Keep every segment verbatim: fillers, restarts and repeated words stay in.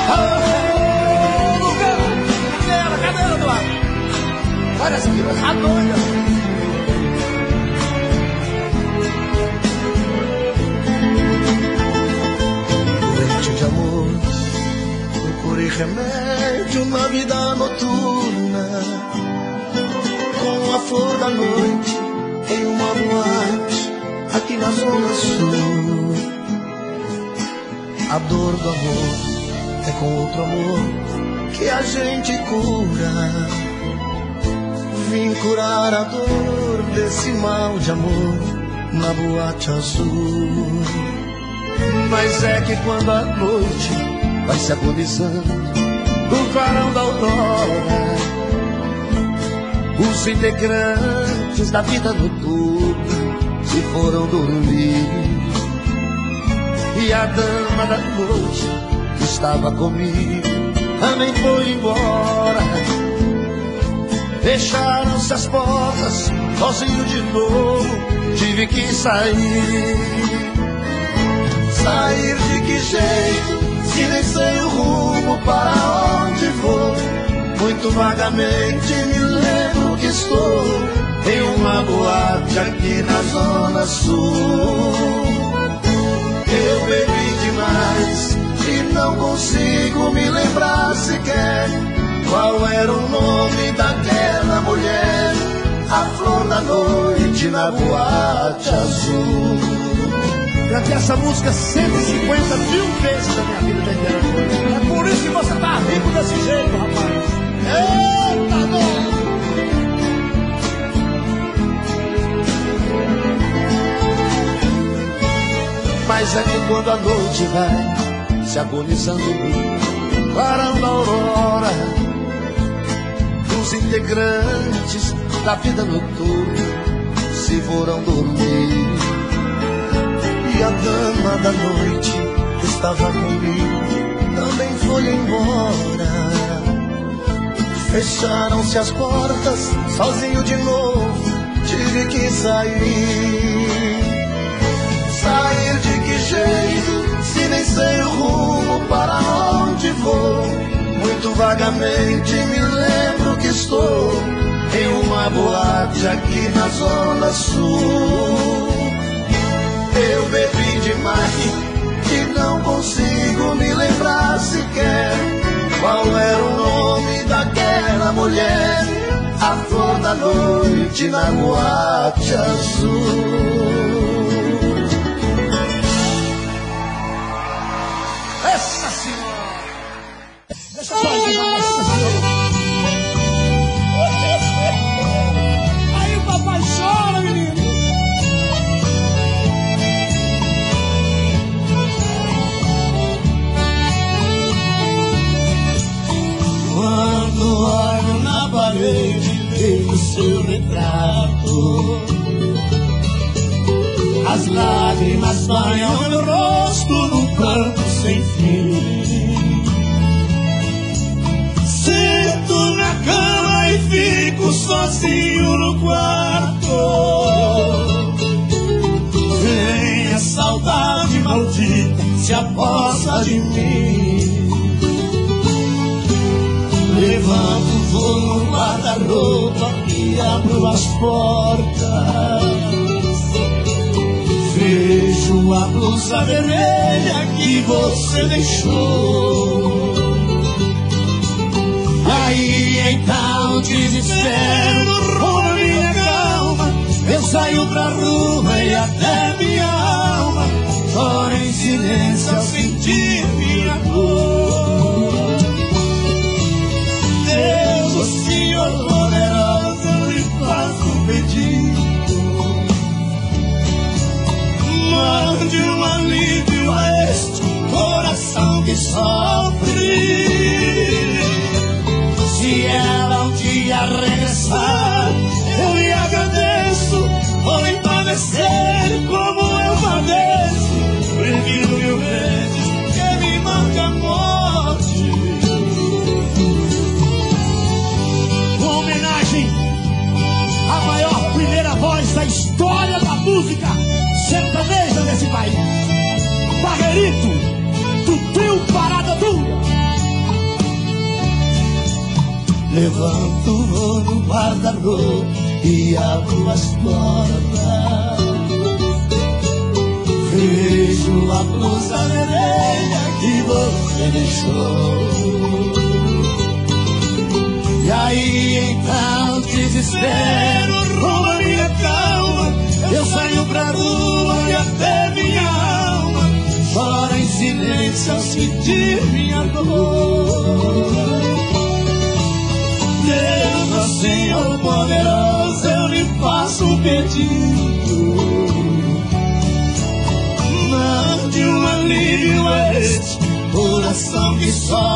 Cadê ela? Cadê ela, Eduardo? Olha essa aqui, a doida. Doente de amor, procurei remédio na vida noturna, com a flor da noite em uma boate aqui na Zona Sul. A dor do amor é com outro amor que a gente cura. Vim curar a dor desse mal de amor na boate azul. Mas é que quando a noite vai se agonizando no clarão da aurora, os integrantes da vida noturna se foram dormir. E a dama da noite que estava comigo também foi embora. Fecharam-se as portas, sozinho de novo tive que sair. Sair de que jeito, se nem sei o rumo para onde vou. Muito vagamente me lembro que estou em uma boate aqui na Zona Sul. Eu bebi demais e não consigo me lembrar sequer qual era o nome daquela mulher, a flor da noite na boate azul. Cantei essa música cento e cinquenta mil vezes na minha vida inteira. É por isso que você tá rico desse jeito, rapaz. Eita, dor! Mas é que quando a noite vai se agonizando no clarão da aurora, os integrantes da vida noturna se foram dormir. E a dama da noite que estava comigo também foi embora. Fecharam-se as portas, sozinho de novo tive que sair. Sair de que jeito, se nem sei o rumo para onde vou. Muito vagamente me lembro que estou em uma boate aqui na Zona Sul. Eu bebi demais e não consigo me lembrar sequer qual era o nome daquela mulher, a flor da noite na boate azul. Essa senhora! Deixa eu fazer uma essa senhora! Aí o papai chora, menino! Quando olho na parede, vejo seu retrato. As lágrimas banham meu rosto num pranto sem fim. Sento na cama e fico sozinho no quarto. Vem a saudade maldita, se aposta de mim. Levanto, vou no guarda-roupa e abro as portas. Vejo a blusa vermelha que você deixou. Aí então desespero, rouba minha calma. Eu saio pra rua e até minha alma chora em silêncio ao sentir minha dor. Deus, o Senhor poderoso, lhe faço um pedido. Mande um alívio a este coração que sofre. Se ela um dia regressar, eu lhe agradeço por lhe padecer como eu padeço. Prefiro mil vezes que me mande a morte. Uma homenagem à maior primeira voz da história da música sertaneja desse país, Barreirito, do trio Parada Dura. Levanto o voo no guarda-roupa e abro as portas. Vejo a blusa vermelha que você deixou. E aí então desespero rouba minha calma. Eu saio pra rua e até minha alma chora em silêncio ao sentir minha dor. Deus, Senhor poderoso, eu lhe faço um pedido. Mande um alívio a este coração que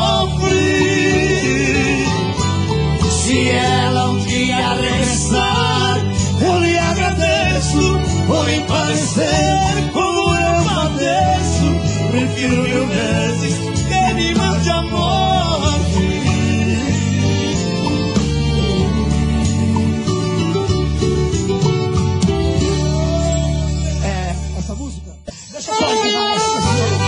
sofre. Se ela um dia regressar, eu lhe agradeço por me parecer como eu padeço. Prefiro mil vezes que me mande a morte. É, essa música, deixa eu só ensinar essa senhora.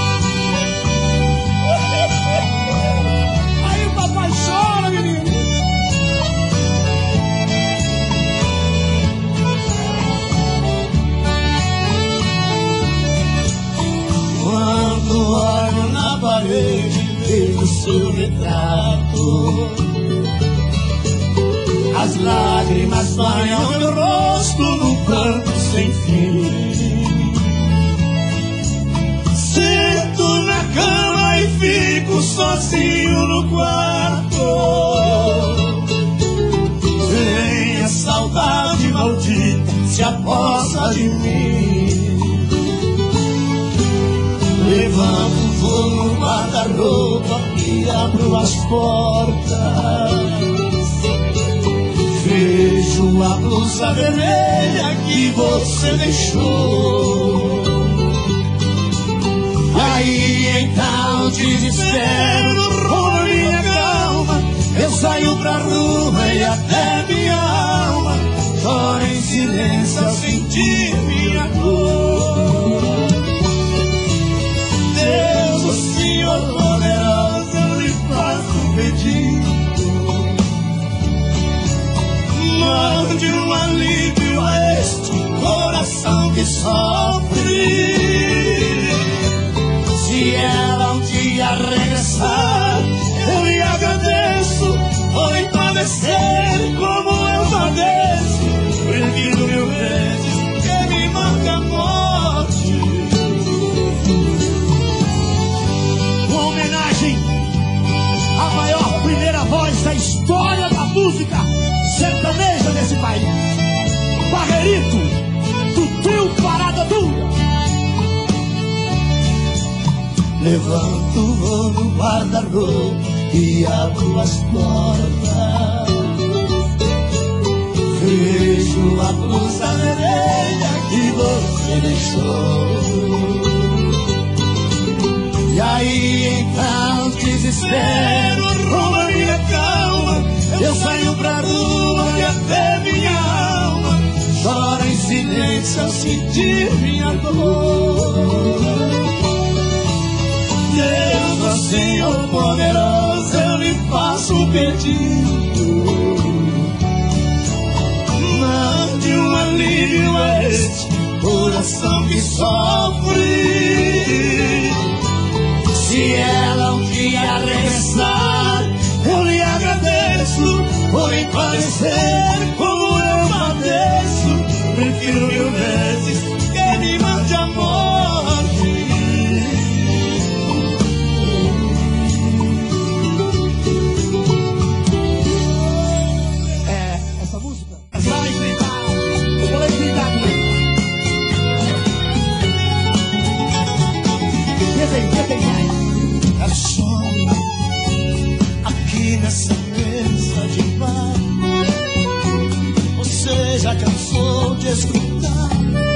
Aí o papai chora, menino. Quando olho na parede, vejo seu retrato. As lágrimas banham meu rosto num pranto sem fim. Sento na cama e fico sozinho no quarto. Vem a saudade maldita, se aposta de mim. Levanto, vou no guarda-roupa e abro as portas. Vejo a blusa vermelha que você deixou. Aí então desespero rouba minha calma. Eu saio pra rua e até minha alma chora em silêncio ao sentir minha dor. Deus, o Senhor poderoso, eu lhe faço um pedido. Mande um alívio a este coração que sofre. Se ela um dia regressar, eu lhe agradeço por me padecer como eu padeço. Prefiro mil vezes que me mande a morte. A maior primeira voz da história da música sertaneja desse país, Barreirito, do trio Parada Dura. Levanto, vou no guarda-roupa e abro as portas. Vejo a blusa vermelha que você deixou. E aí então desespero rouba minha calma. Eu saio pra rua e até minha alma chora em silêncio ao sentir minha dor. Deus, ó Senhor poderoso, eu lhe faço um pedido. Mande um alívio a este coração que sofre. Se ela um dia regressar, eu lhe agradeço por me parecer como eu padeço. Prefiro mil vezes que me mande a morte. É, essa música vai gritar, eu vou gritar também. Tem, tem, tem mais. É só aqui nessa mesa de bar. Você já cansou de escutar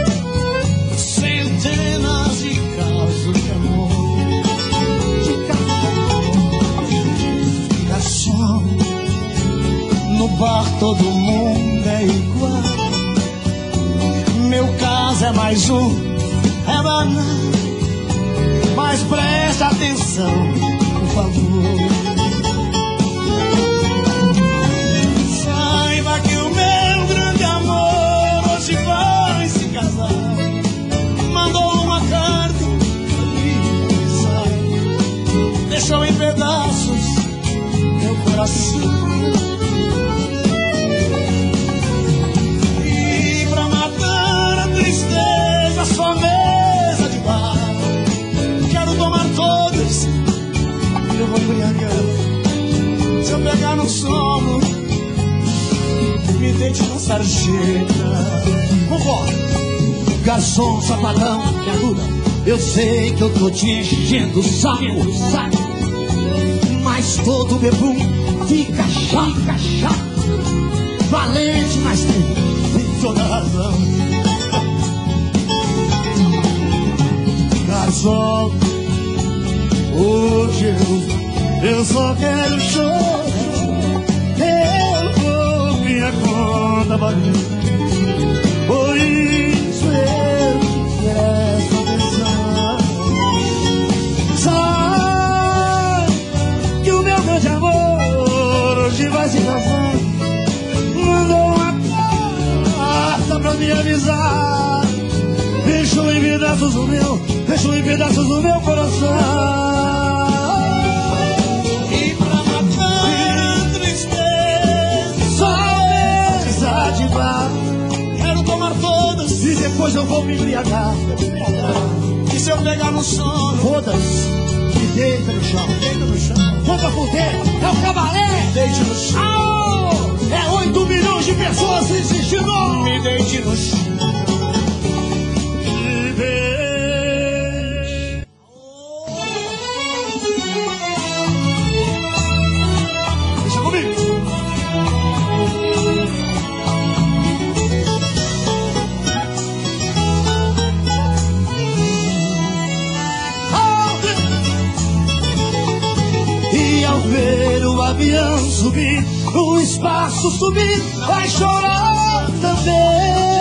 centenas de casos de amor, de casos. É só no bar todo mundo é igual. Meu caso é mais um, é banal. Mas preste atenção, por favor. pedaços meu coração. E pra matar a tristeza, só mesa de bar, quero tomar todas e eu vou embriagar. Se eu pegar no sono, me deite na sarjeta. Vambora! Garçom, sapatão, me ajuda. Eu sei que eu tô te enchendo o saco, saco, mas todo bebum fica chato, fica chato. Valente, mas tem, tem toda razão. Garçom, hoje eu, eu só quero chorar. Eu vou minha conta barriga. Por isso eu te presto atenção. Sabe que o meu grande amor hoje vai se casar. Mandou uma carta pra me avisar. Deixou em pedaços o meu, deixou em pedaços o meu coração. E pra matar a tristeza, só mesa de bar, quero tomar todas e depois eu vou me embriagar. E se eu pegar no sono, foda-se, me deita no chão, deita no chão. Vamos pra fuder, é o cabaré, deite no chão. É oito milhões de pessoas insistindo. Me deite no chão. Me deite. Deixa comigo. E ao ver o avião subir, o espaço subir, vai chorar também.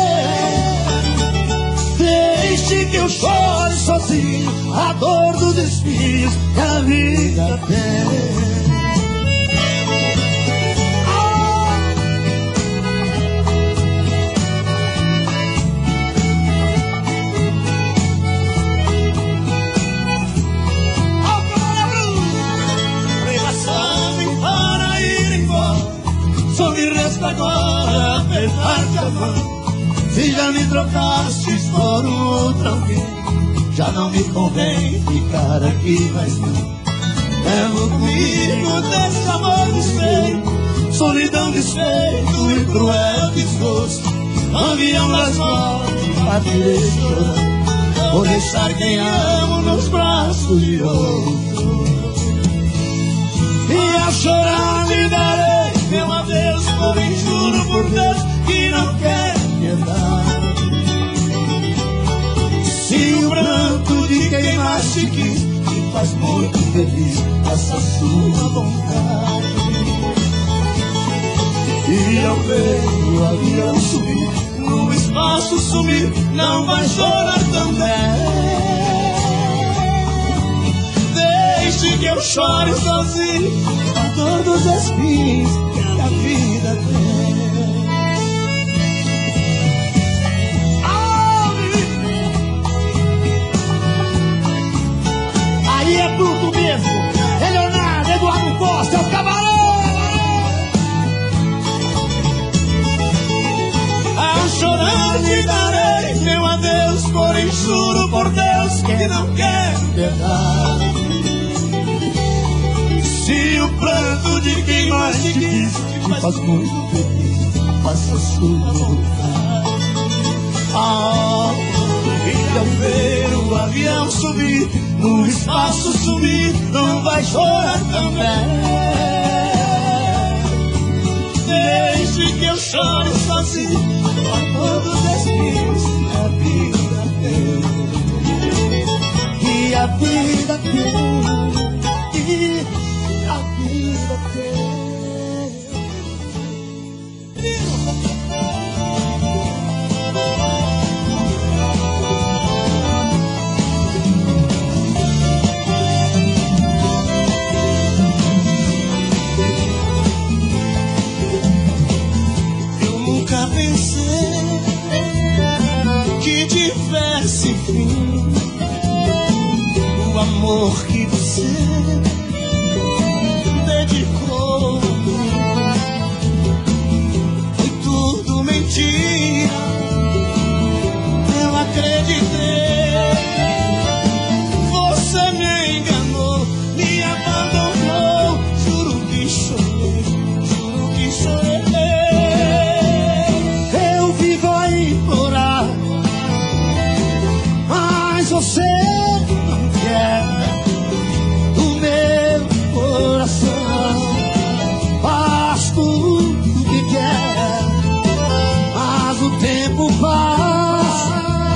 Deixe que eu chore sozinho a dor dos espinhos que a vida tem. Só me resta agora apertar-te a mão. Se já me trocastes por um outro alguém, já não me convém ficar aqui mais não. Levo comigo desse amor desfeito, solidão, desfeito e cruel desgosto. Avião das mortes, partirei chorando, vou deixar quem amo nos braços de outro. E a chorar lhe darei meu adeus, porém juro por Deus que não quero piedade. Se o pranto de quem mais te quis te faz muito feliz, faça sua vontade. E ao ver o avião subir, no espaço sumir, não vai chorar também. Deixe que eu chore sozinho a dor dos espinhos que a vida tem. Aí é tudo mesmo. É Leonardo, Eduardo Costa, é o cabaré. Ao chorar te darei meu adeus, porém juro por Deus que não quero piedade. Se o pranto de quem mais te quis te faz muito feliz, faça sua vontade. Ah, e ao ver o avião subir, no espaço sumir, não vai chorar também. Deixe que eu chore sozinho a todos os espinhos que a vida tem. E a vida tem. E a vida tem. Eu nunca pensei que tivesse fim o amor que você indicou. Foi tudo mentira, eu acreditei. Você me enganou, me abandonou. Juro que chorei, juro que chorei. Eu vivo a implorar, mas você não quer o meu coração. Faz tudo que quer, mas o tempo passa.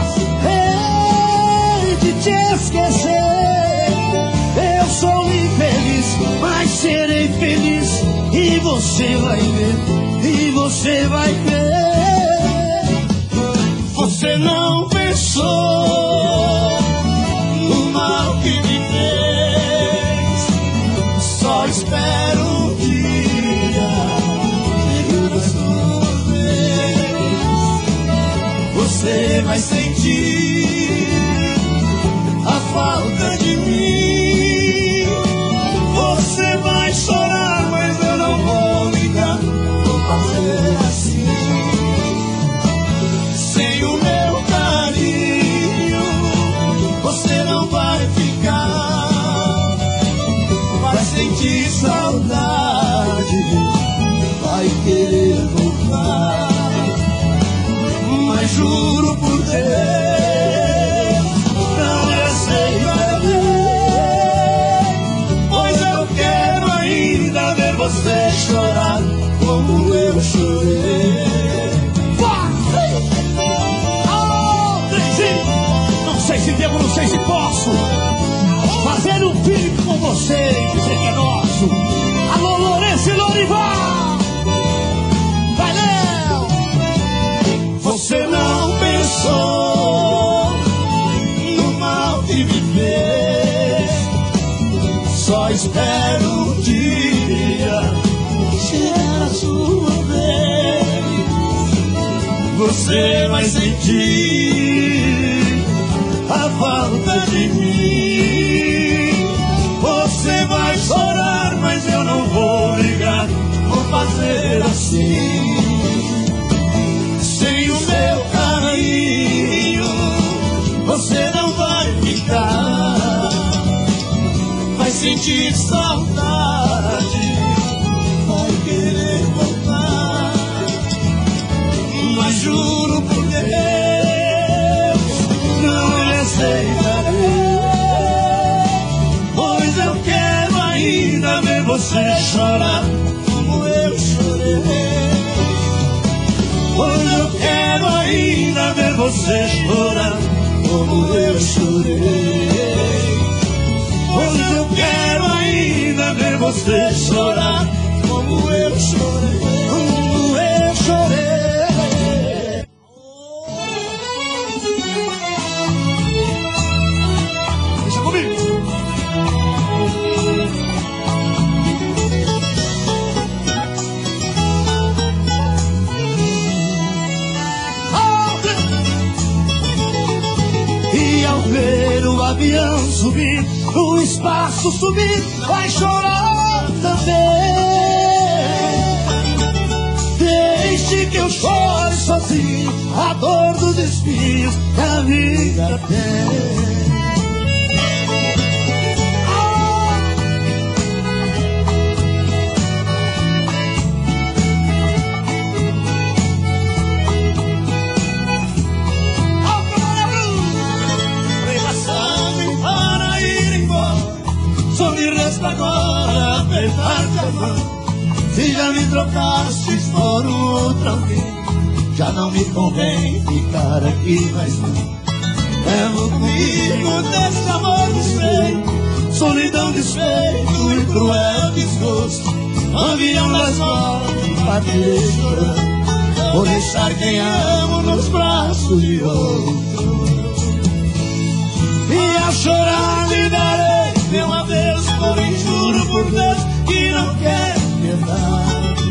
Hei de te esquecer. Eu sou infeliz, mas serei feliz. E você vai ver, e você vai ver. Você não pensou no mal que me fez. Só espero um dia chegar a sua vez. Você vai sentir a falta de mim. Você vai chorar, mas eu não vou ligar. Vou fazer assim. Sem o meu carinho você não vai ficar. Vai sentir saudade, vai querer voltar. Mas juro por Deus, não aceitarei. Pois eu quero ainda ver você chorar como eu chorei. Não sei se devo, não sei se posso fazer um clipe com você e dizer que é nosso. Alô, Lourenço e Lorival! Vai, Léo! Você não pensou no mal que me fez. Só espero um dia chegar a sua vez. Você vai sentir a falta de mim. Você vai chorar, mas eu não vou ligar. Vou fazer assim. Sem o meu carinho você não vai ficar. Vai sentir saudade, vai querer voltar. Mas juro por Deus, não lhe aceitarei. Pois eu quero ainda ver você chorar como eu chorei. Pois eu quero ainda ver você chorar como eu chorei. Pois eu quero ainda ver você chorar como eu chorei. Como eu chorei. Deixa comigo. E ao ver o avião subir, o espaço subir, vai chorar também. Deixe que eu chore sozinho a dor dos espinhos que a vida tem. Só me resta agora apertar-te a mão. Se já me trocaste por um outro alguém, já não me convém ficar aqui mais não. Levo comigo desse amor desfeito, solidão, despeito e cruel desgosto. Avião das nove, partirei chorando. Vou deixar quem amo nos braços de outro. E ao chorar lhe darei meu adeus, porém juro por Deus que não quero piedade.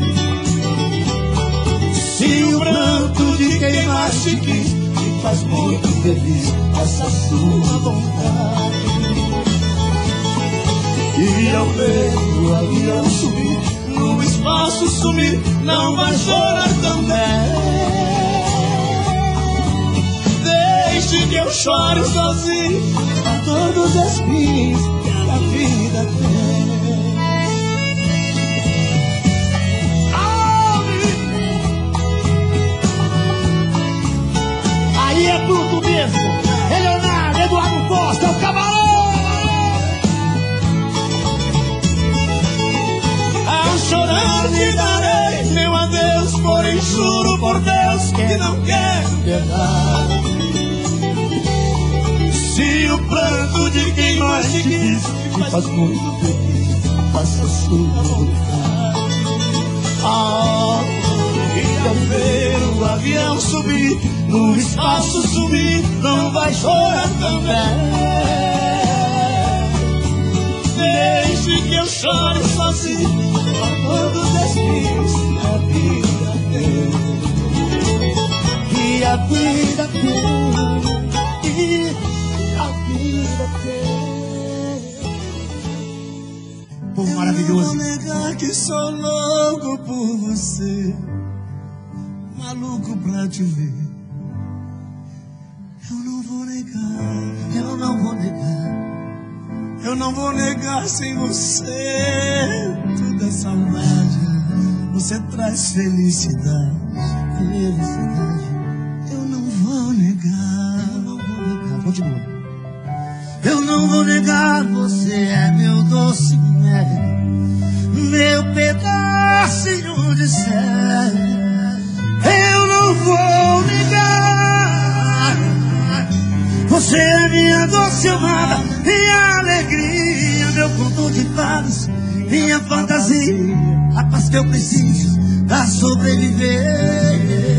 Se o pranto de quem mais te quis me faz muito feliz, essa sua vontade. E ao ver o avião subir, no espaço sumir, não vai chorar também. Deixe que eu chore sozinho a todos os espinhos que a vida tem. Aí é tudo mesmo. É Leonardo, Eduardo Costa, é o camarão. Ao chorar lhe darei meu adeus, porém juro por Deus que não quero piedade. Se o pranto de quem mais te quis te faz muito feliz, faça sua vontade. Ah, e ao ver o avião subir, no espaço sumir, não vai chorar também. Deixe que eu chore sozinho a todos os espinhos que a vida tem. E a vida tem. E a vida tem. Povo maravilhoso. Eu não vou negar que sou louco por você, maluco pra te ver. Eu não vou negar, eu não vou negar. Eu não vou negar sem você. Tudo é saudade. Você traz felicidade. Felicidade. Eu não vou negar. Eu não vou negar. Continua. Eu não vou negar. Você é meu doce mel, meu pedacinho de céu. Eu não vou negar. Você é minha doce amada, minha alegria, meu conto de fadas, minha fantasia, a paz que eu preciso pra sobreviver.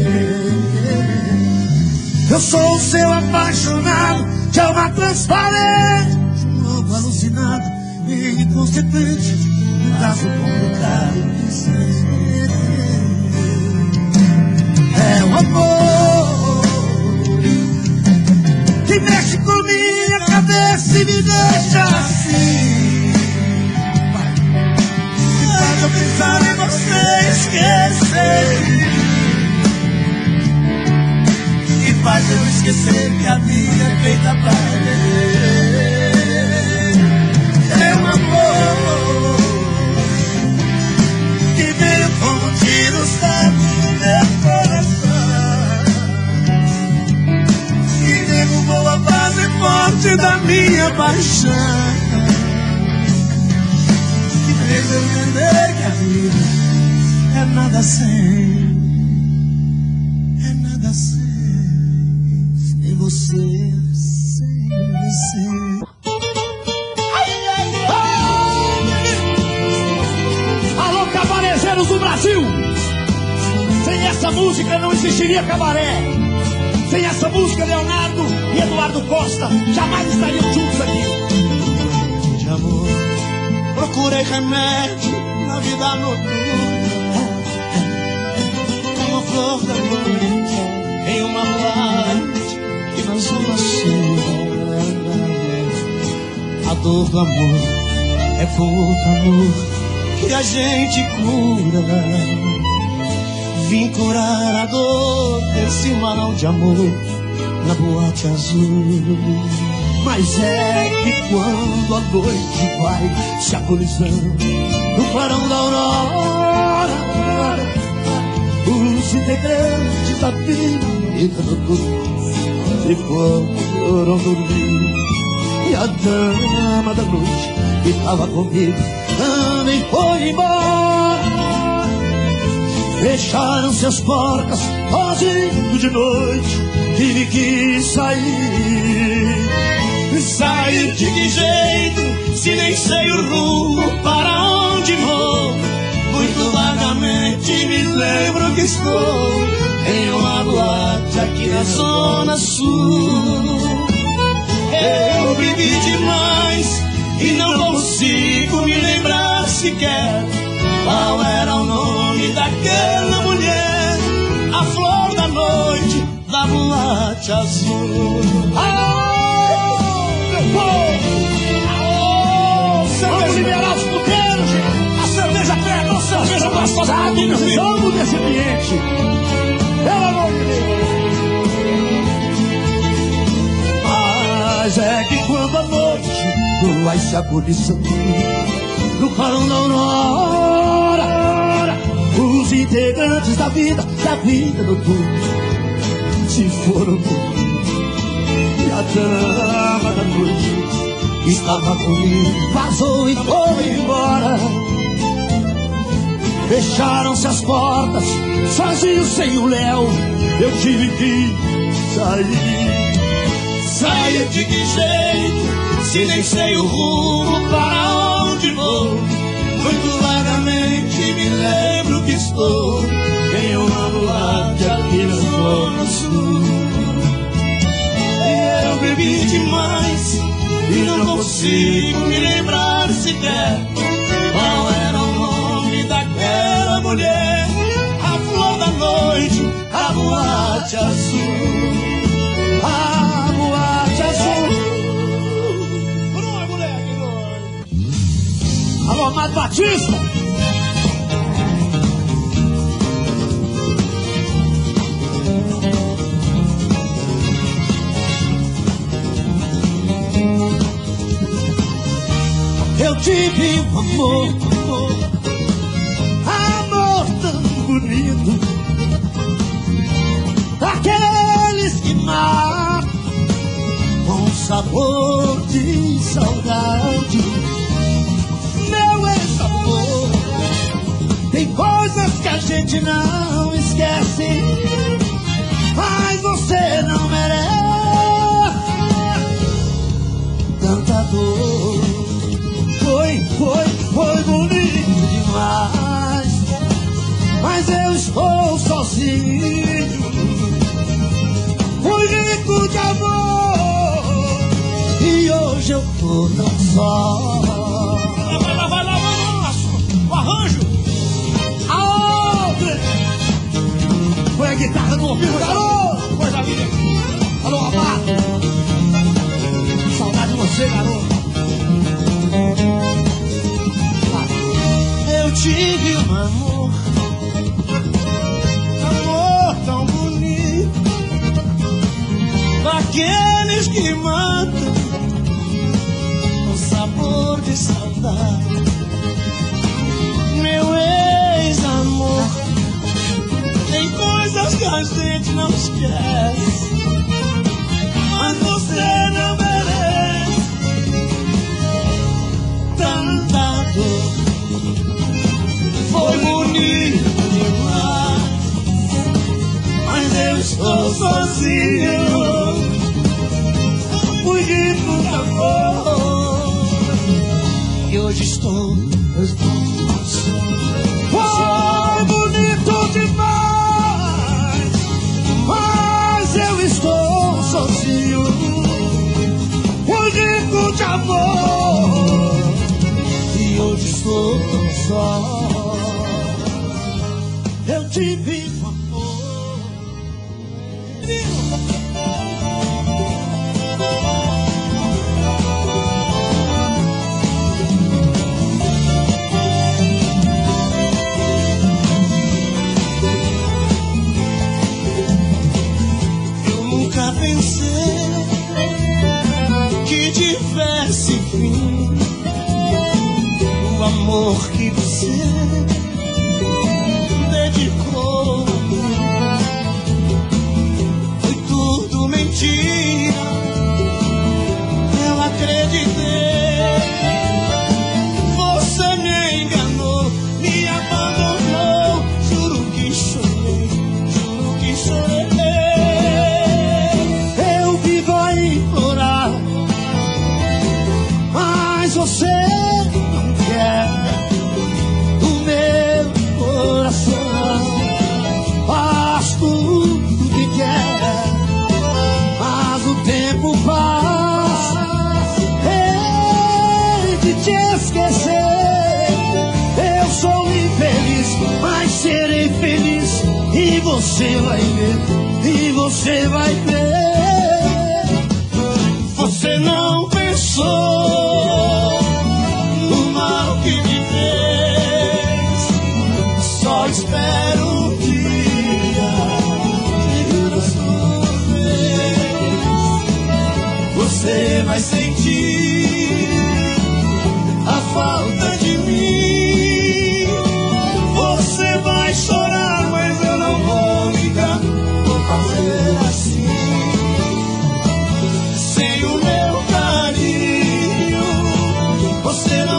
Eu sou o seu apaixonado, de alma transparente, de novo alucinado e inconsequente, um caso complicado de ser. É o amor que mexe com minha cabeça e me deixa assim. Que faz eu pensar em você esquecer. Que faz eu esquecer que a vida é feita pra viver. É um amor que veio como um tiro certo no meu coração, que derrubou a base forte da minha paixão, que fez eu entender que a vida é nada sem, é nada sem, sem você, sem você. Alô, cabarezeiros do Brasil! Sem essa música não existiria cabaré. Sem essa música, Leonardo e Eduardo Costa jamais estariam juntos aqui. De amor, procurei remédio na vida noturna, uma flor da noite em uma boate e na zona sul. A dor do amor é com outro amor que a gente cura. Vim curar a dor desse mal de amor na boate azul. Mas é que quando a noite vai se agonizando no clarão da aurora, os integrantes da vida se foram dormir. E a dama da noite que estava comigo também foi embora. Fecharam seus portas, sozinho de noite, tive que sair. Sair de que jeito, se nem sei o rumo para onde vou? Muito vagamente me lembro que estou em uma boate aqui na zona sul. Eu bebi demais e não consigo me lembrar sequer qual era o nome daquela mulher, a flor da noite da boate azul. Alô, meu povo! Alô, São Felipe! associado, meu filho. Somos desse ambiente. Pelo amor de Deus. Mas é que quando a noite vai se agonizando no clarão da aurora, os integrantes da vida, da vida noturna se foram. E a dama da noite estava comigo, vazou e foi embora. Fecharam-se as portas, sozinho sem o Léo, eu tive que sair. Sair de que jeito, se nem sei o rumo para onde vou? Muito vagamente me lembro que estou em uma boate aqui na Zona Sul. E eu bebi demais e não consigo me lembrar sequer qual era o nome daquela mulher. A flor da noite, a boate azul. A boate azul. Bruna, moleque, doido. Alô, Amado Batista. Eu tive um amor, amor, amor tão bonito, daqueles que matam com sabor de saudade. Meu ex-amor, tem coisas que a gente não esquece, mas você não merece tanta dor. Foi, foi, foi bonito demais, mas eu estou sozinho. Fui rico de amor e hoje eu tô tão só. Vai lá, vai lá, vai lá, o arranjo. Aonde? Foi a guitarra do ouvido, garoto. Coisa linda. Alô, Amado. Saudade de você, garoto. Eu tive um amor, amor tão bonito, daqueles que matam com sabor de saudade. Meu ex-amor, tem coisas que a gente não esquece, mas você não merece tanta dor. Foi bonito demais, mas eu estou sozinho. Fui rico de amor e hoje estou, eu estou só. Foi bonito demais, mas eu estou sozinho. Fui rico de amor e hoje estou tão só. Eu tive um amor. Eu nunca pensei que tivesse fim o amor que você dedicou. Foi tudo mentira, eu acreditei. Você me enganou, me abandonou. Juro que chorei, juro que chorei. Eu vivo a implorar, mas você não quer o meu coração. Faz tudo que quer, mas o tempo passa. Hei de te esquecer. Eu sou infeliz, mas serei feliz. E você vai ver, e você vai ver. Você não pensou no mal que me fez.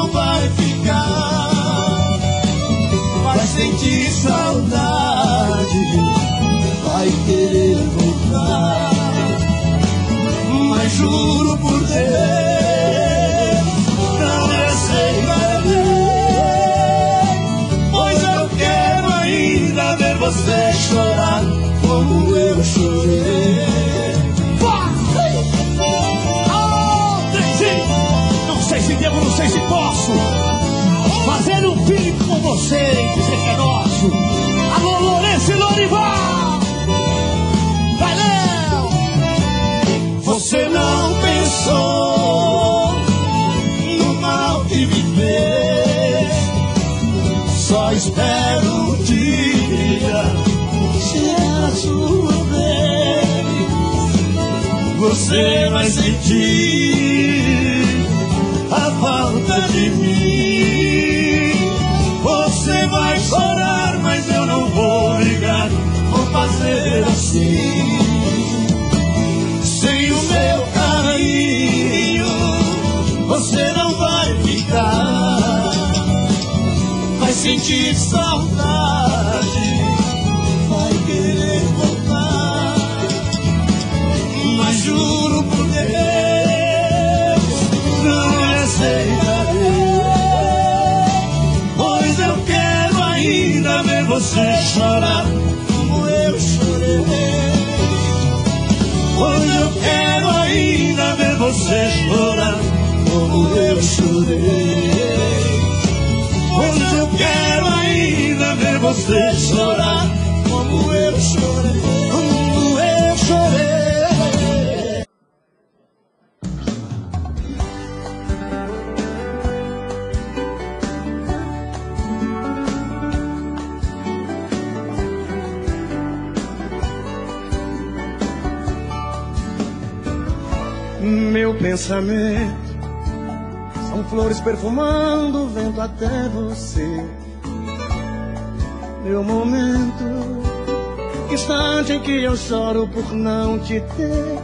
não vai ficar. Vai sentir saudade, vai querer voltar. Mas juro por Deus, não aceitarei, pois eu quero ainda ver você chorar como eu chorei. Oh, Trenzinho, não sei se devo, não sei se posso fazer um feeling com você e dizer que é nosso. Alô, Lourenço e Lorival! Vai, Léo! Você não pensou no mal que me fez. Só espero um dia chegar a sua vez. Você vai sentir a falta de mim. Você vai chorar, mas eu não vou ligar. Vou fazer assim. Sem o meu carinho, você não vai ficar. Vai sentir saudade, vai querer voltar. Mas juro por Deus, não aceitarei, pois eu quero ainda ver você chorar como eu chorei. Pois eu quero ainda ver você chorar como eu chorei. Pois eu quero ainda ver você chorar como eu chorei. Como eu chorei. Meu pensamento são flores perfumando o vento até você. Meu momento, instante em que eu choro por não te ter.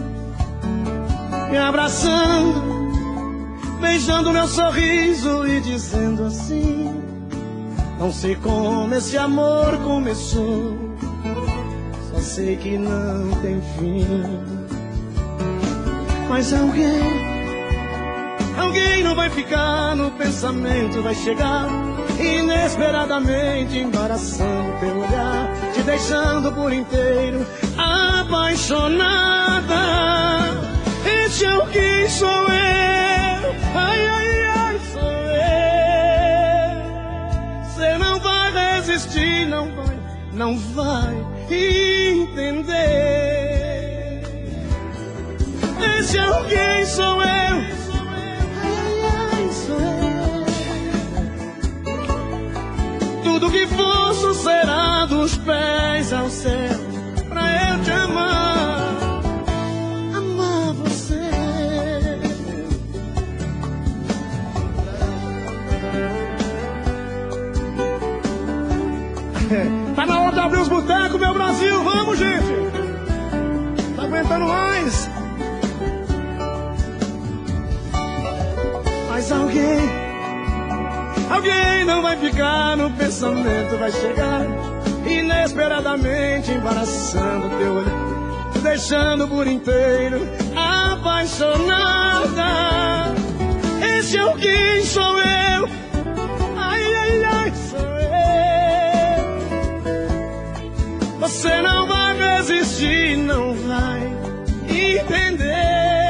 Me abraçando, beijando meu sorriso e dizendo assim: não sei como esse amor começou, só sei que não tem fim. Mas alguém, alguém não vai ficar no pensamento, vai chegar inesperadamente, embaraçando teu olhar, te deixando por inteiro apaixonada. Esse alguém sou eu, ai, ai, ai, sou eu. Você não vai resistir, não vai, não vai entender. Esse alguém sou eu, ai, ai, sou eu. Tudo que for será dos pés ao céu, pra eu te amar, amar você. Tá na hora de abrir os botecos, meu Brasil, vamos, gente! Tá aguentando mais? Mas alguém, alguém não vai ficar no pensamento, vai chegar inesperadamente, embaraçando teu olhar, te deixando por inteiro apaixonada. Esse alguém sou eu, ai, ai, ai, sou eu. Você não vai resistir, não vai entender.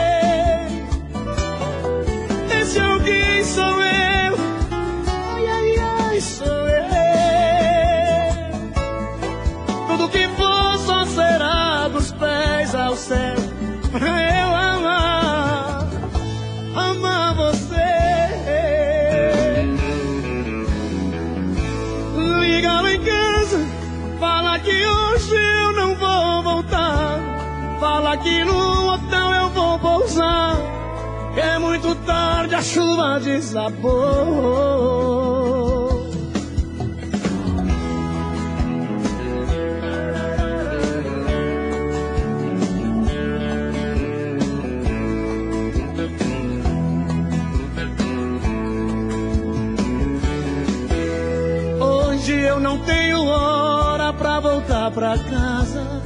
Esse alguém sou eu, ai, ai, ai, sou eu. Tudo que for só será dos pés ao céu, pra eu amar, amar você. Liga lá em casa, fala que hoje eu não vou voltar. Fala que no hotel eu vou pousar, é muito tarde, a chuva desabou. eu não tenho hora pra voltar pra casa.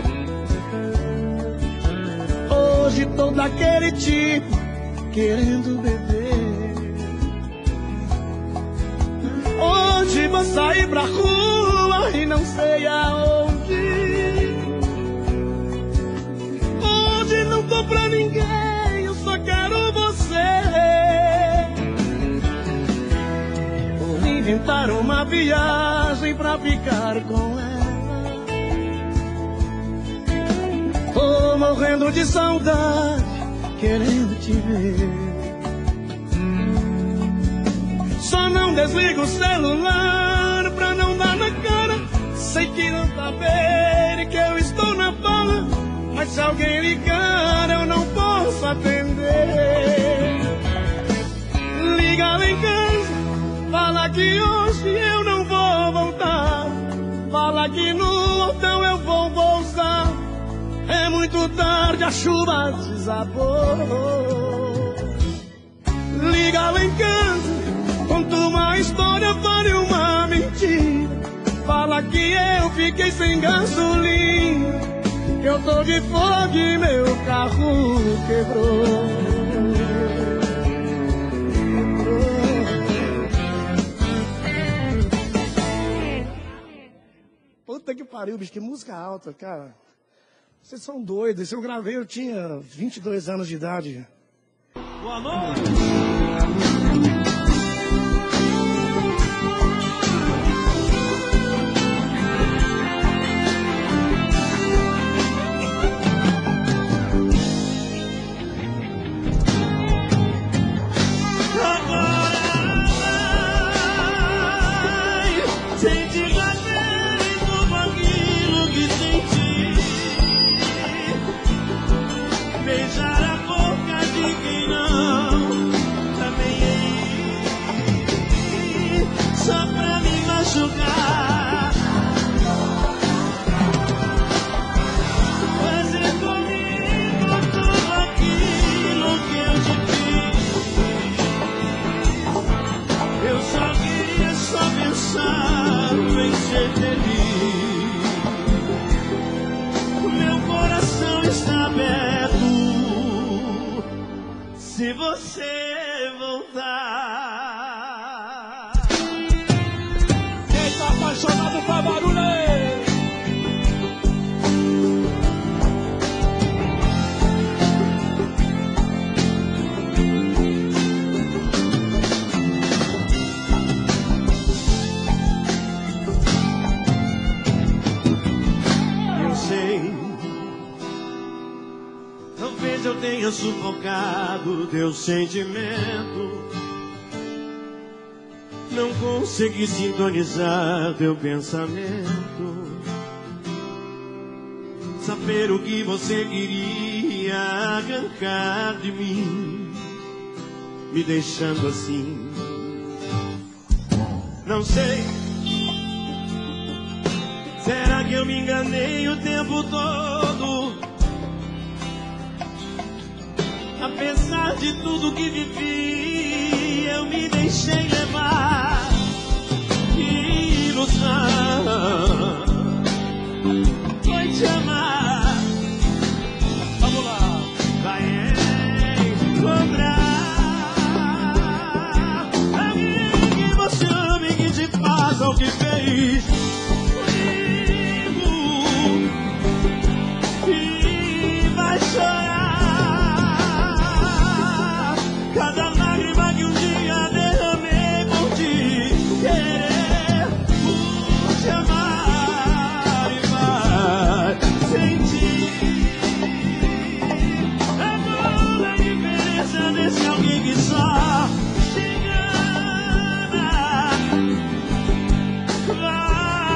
Hoje tô daquele tipo, querendo beber. Hoje vou sair pra rua e não sei aonde. Hoje não tô pra ninguém, eu só quero você. Vou inventar uma viagem pra ficar com ela. Tô morrendo de saudade, querendo te ver. Só não desliga o celular pra não dar na cara. Sei que não tá vendo que eu estou na bala, mas se alguém ligar eu não posso atender. Liga lá em casa, fala que hoje eu não vou voltar. Fala que no hotel eu vou pousar. É muito tarde, a chuva desabou. Liga lá em casa, conta uma história, fale uma mentira. Fala que eu fiquei sem gasolina, que eu tô de fogo e meu carro quebrou. Puta que pariu, bicho, que música alta, cara. Vocês são doidos. Se eu gravei, eu tinha vinte e dois anos de idade. Boa noite! Se você voltar. Quem tá apaixonado faz barulho aí. Eu sei, talvez eu tenha sufocado teu sentimento. Não consegui sintonizar teu pensamento. Saber o que você queria arrancar de mim, me deixando assim. Não sei, será que eu me enganei o tempo todo? Apesar de tudo que vivi, eu me deixei levar. Que ilusão foi te amar. Vamos lá. Vai encontrar alguém que você ame, que te faça o que fez comigo. E vai chorar cada lágrima que um dia derramei por ti. Querer por te amar e vai sentir a toda a diferença desse alguém que só te engana. Vai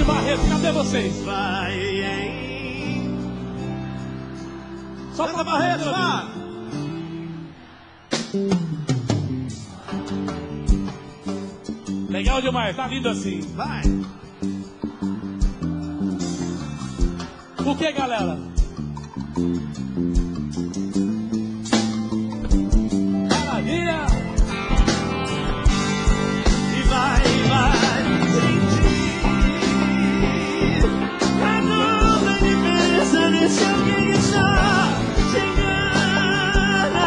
de Barreto, cadê vocês? Vai, Só pra Barreto, vai! Legal demais, tá lindo assim. vai. Por que, galera? Maravilha! E vai, vai sentir a nova diferença desse alguém que está chegando.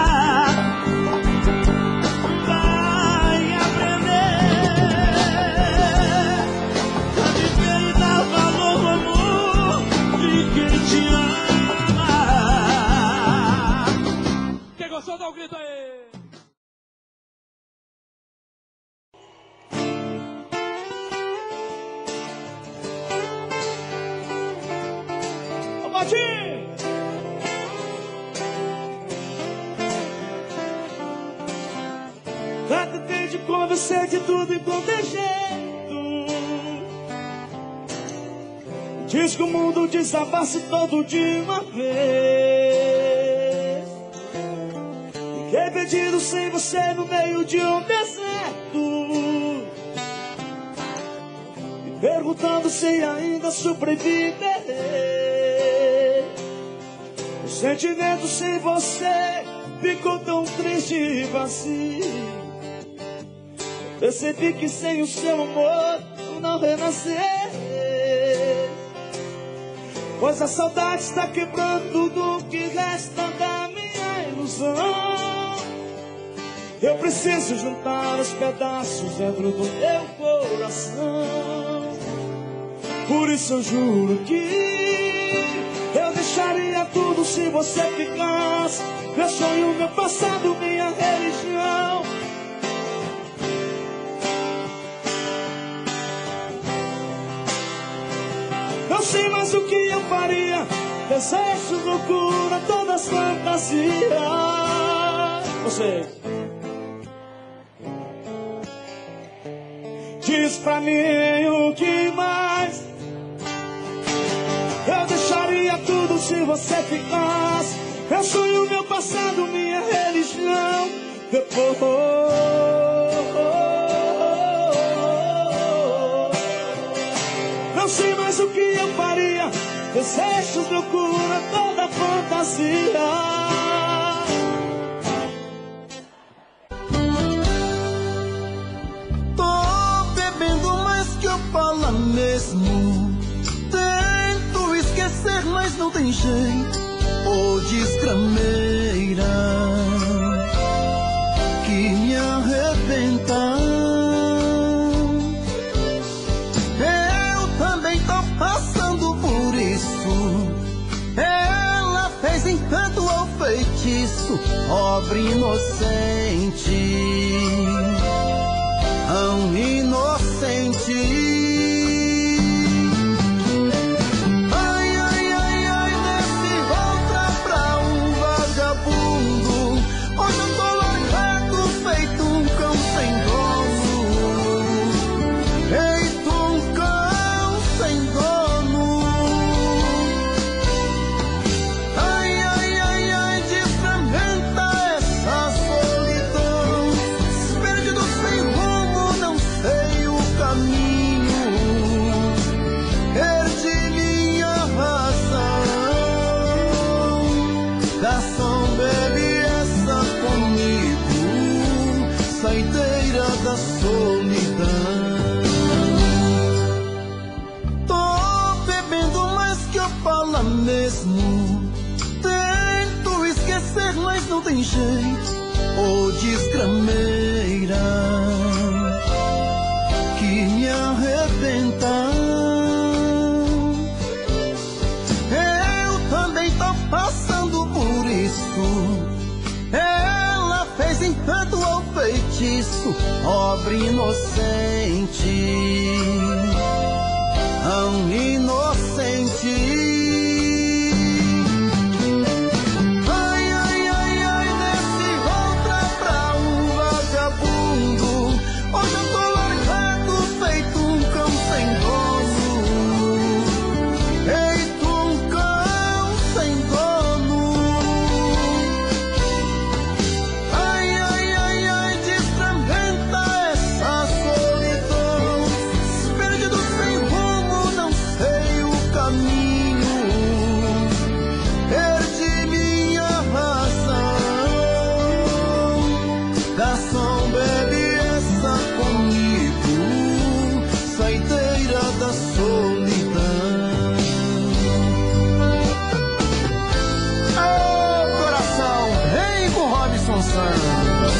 Vai aprender a viver e dar valor ao amor de quem te ama. Quem gostou, dá um grito aí! Já tentei de convencer de tudo e quanto é jeito. Diz que o mundo desabasse todo de uma vez. Fiquei perdido sem você no meio de um deserto, me perguntando se ainda sobreviver. O sentimento sem você ficou tão triste e vazio. Percebi que sem o seu amor eu não renascer, pois a saudade está quebrando tudo que resta da minha ilusão. Eu preciso juntar os pedaços dentro do meu coração. Por isso eu juro que eu deixaria tudo se você ficasse. Meu sonho, meu passado, minha religião. Não sei mais o que eu faria. Desejo, loucura, todas fantasias. Você diz pra mim o que mais eu deixaria tudo se você ficasse. Meu sonho, meu passado, minha religião. Depois não sei mais o que eu faria. Desejos, loucura, toda fantasia. Tô bebendo mais que eu falo mesmo. Tento esquecer, mas não tem jeito. Ô desgrameira que me arrebenta. Eu também tô passando por isso. Ela fez encanto ao feitiço, pobre inocente, tão inocente. Da solidão, tô bebendo mais que eu falo mesmo. Tento esquecer, mas não tem jeito. Ô desgrameira que me arrebenta. Eu também tô passando por isso. Ela fez encanto ao feitiço, pobre inocente, tão inocente. Ai, ai, ai, ai, desse outra pra um vagabundo. Hoje eu tô largado, feito um cão sem dono. caminho, perdi minha razão. Garçom, bebe essa comigo, saideira da solidão. Ô coração, vem com Robson Santos.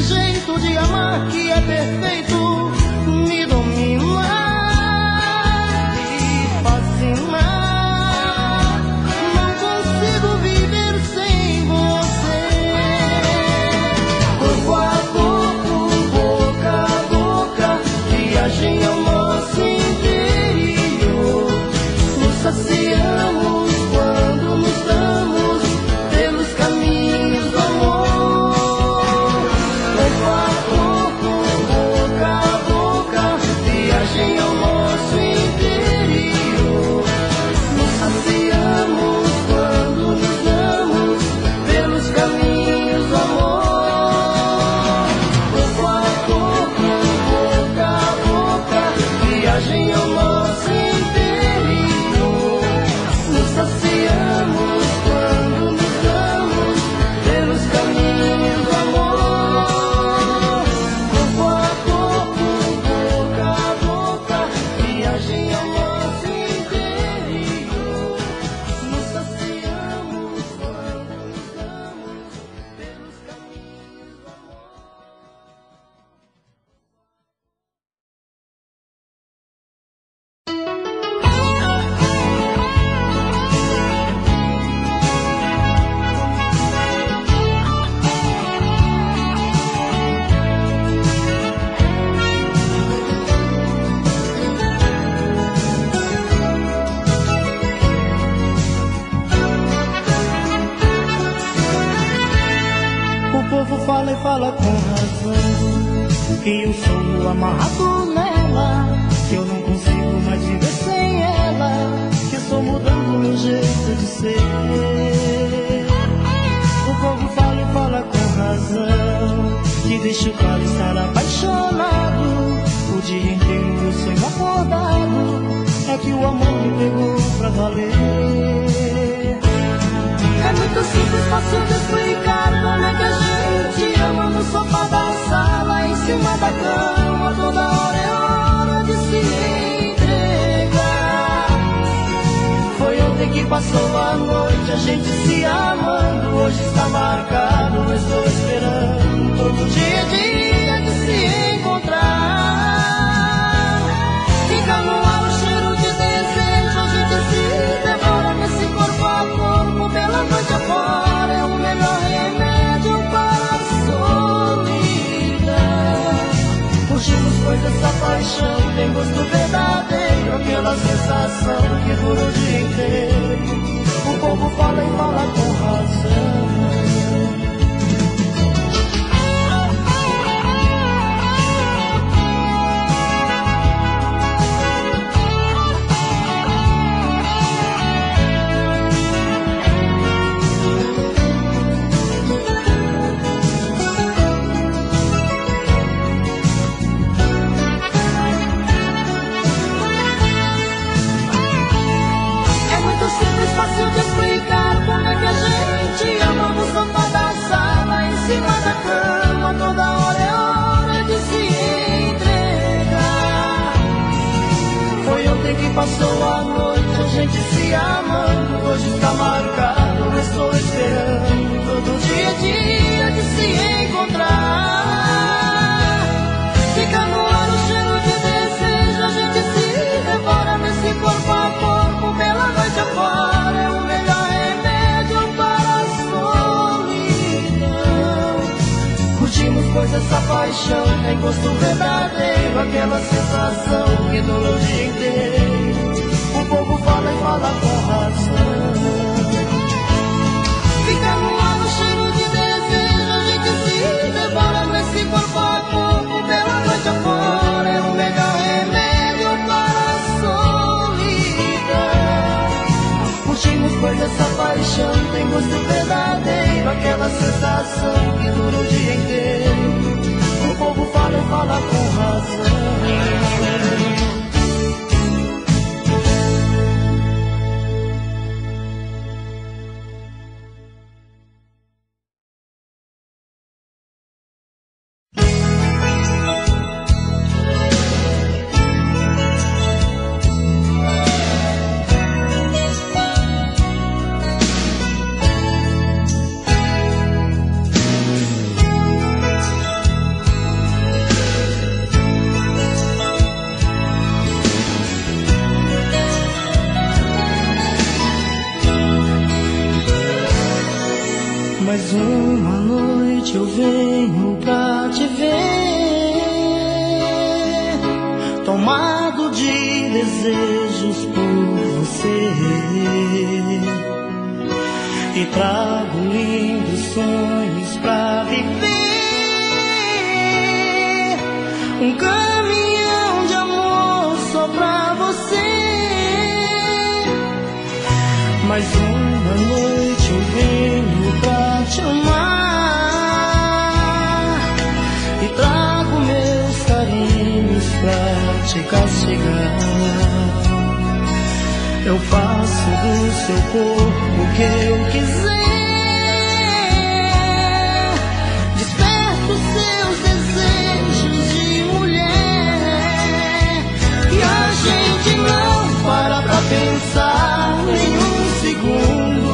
esse jeito de amar que é perfeito me domina e fascina. Não consigo viver sem você. Corpo a corpo, boca a boca, viagem ao nosso interior. Nos saciamos quando nos damos pelos caminhos do amor. Corpo a corpo, boca a boca, viagem ao nosso interior. Nos saciamos quando nos damos pelos caminhos do amor. Corpo a corpo, boca a boca, viagem ao nosso interior. Nos saciamos quando nos damos pelos caminhos do amor. Corpo a corpo, boca a boca, viagem ao nosso interior. Nos saciamos quando nos damos pelos caminhos do amor. O povo fala e fala com razão que eu sou amarrado nela, que eu não consigo mais viver sem ela, que estou mudando meu jeito de ser. O povo fala e fala com razão que deixo claro estar apaixonado. O dia inteiro eu sonho acordado, é que o amor me pegou pra valer. É muito simples, fácil de explicar como é que a gente ama no sofá da sala, em cima da cama, toda hora é hora de se entregar. Foi ontem que passou a noite, a gente se amando, hoje está marcado, eu estou esperando todo dia é dia de se encontrar. Fica no ar o cheiro de desejo, a gente se devora nesse corpo a corpo, pela noite afora, é o melhor remédio para a solidão. Curtimos pois essa paixão, tem gosto verdadeiro, aquela sensação que dura o dia inteiro. O povo fala e fala com razão. Fácil de explicar como é que a gente ama no sofá da sala, em cima da cama, toda hora é hora de se entregar. Foi ontem que passou a noite, a gente se amando, hoje está marcado, eu estou esperando todo dia é dia de se encontrar. Fica no ar o cheiro de desejo, a gente se devora nesse corpo a corpo, pela noite afora. Pois essa paixão tem gosto verdadeiro, aquela sensação que dura o dia inteiro. O povo fala e fala com razão. Fica no ar o cheiro de desejo, a gente se devora nesse corpo a corpo, pela noite afora, é o melhor remédio para a solidão. Curtimos pois essa paixão tem gosto verdadeiro, aquela sensação que dura o dia inteiro. O povo fala e fala com razão. venho pra te ver, tomado de desejos por você, e trago lindos sonhos pra viver. Um caminhão de amor só pra você. Mais uma noite eu venho pra te amar, e trago meus carinhos pra te castigar. Eu faço do seu corpo o que eu quiser, desperto seus desejos de mulher, e a gente não para pra pensar em um segundo.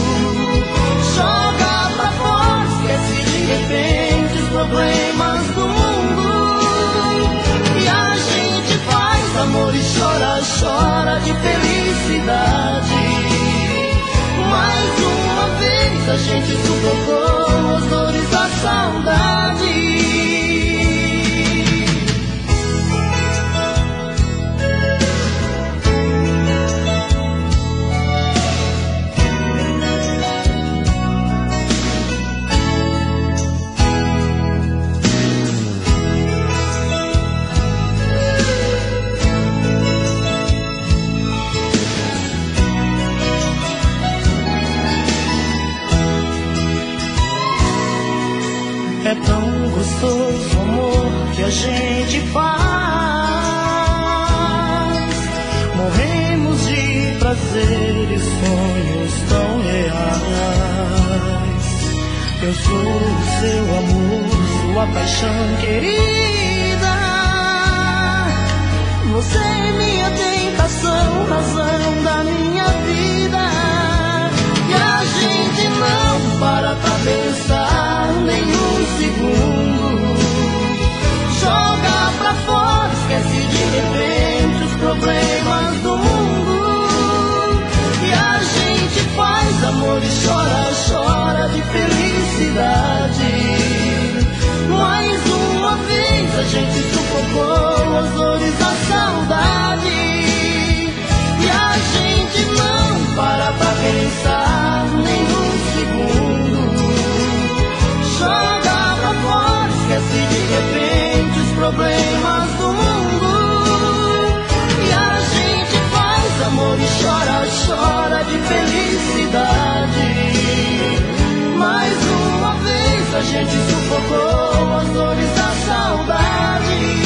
Joga pra fora, esquece de repente os problemas do mundo, e a gente faz amor e chora, chora de felicidade. Mais uma vez a gente sufocou as dores da saudade. É tão gostoso o amor que a gente faz. Morremos de prazer e sonhos tão reais. Eu sou o seu amor, sua paixão querida. Você é minha tentação, razão da minha vida. E a gente não para pra pensar nenhum segundo. Joga pra fora, esquece de repente os problemas do mundo, e a gente faz amor e chora, chora de felicidade. Mais uma vez a gente sufocou as dores da saudade, e a gente não para pra pensar nenhum segundo. Joga pra fora, esquece de repente os problemas do mundo, e a gente faz amor e chora, chora de felicidade. Mais uma vez a gente sufocou as dores da saudade.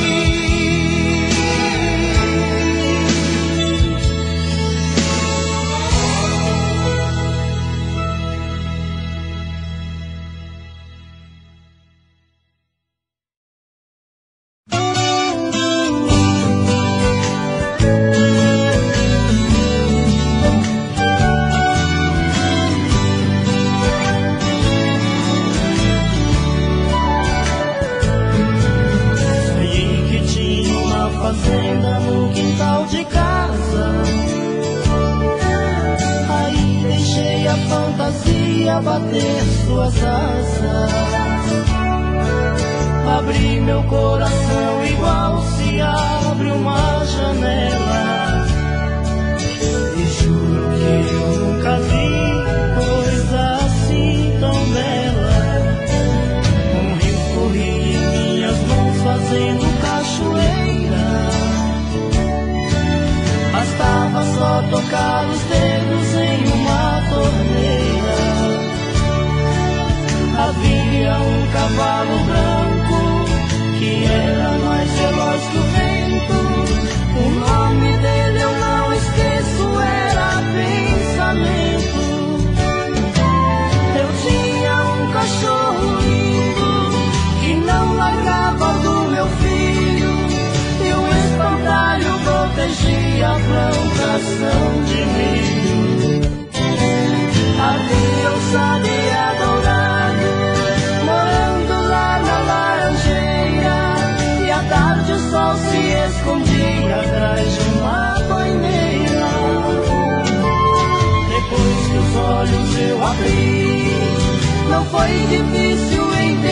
Fazenda no quintal de casa, aí deixei a fantasia bater suas asas. Abri meu coração igual se abre uma janela, e juro que eu nunca vi coisa assim tão bela. Um rio corria em minhas mãos fazendo cachoeira. Bastava só tocar os dedos em uma torneira. Havia um cavalo branco que era mais veloz que o vento. O nome dele eu não esqueço, era pensamento. Eu tinha um cachorro lindo que não largava do meu filho, e o espantalho protegia a plantação de milho. Havia um sabiá dourado morando lá na laranjeira, e à tarde o sol se escondia atrás de uma banheira. Depois que os olhos eu abri, não foi difícil entender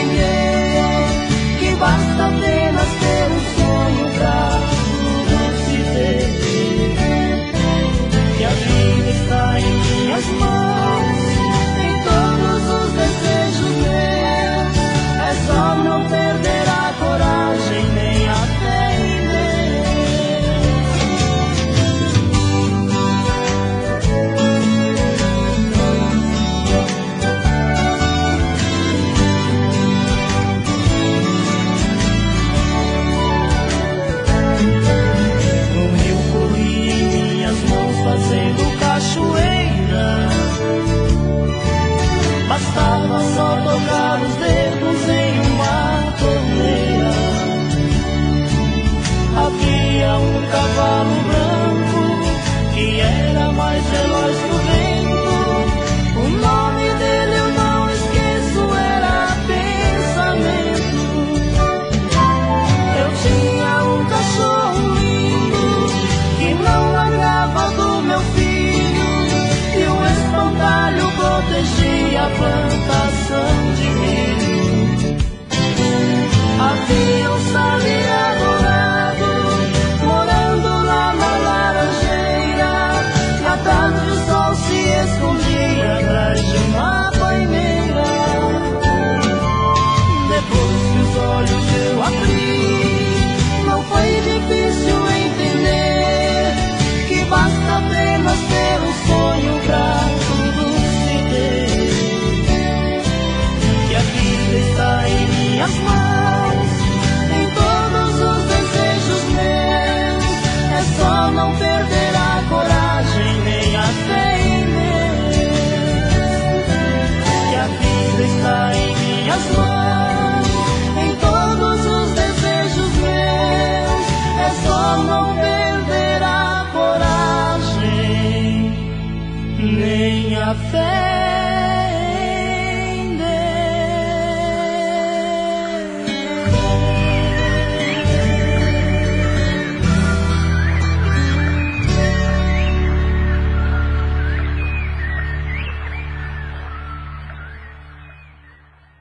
fé.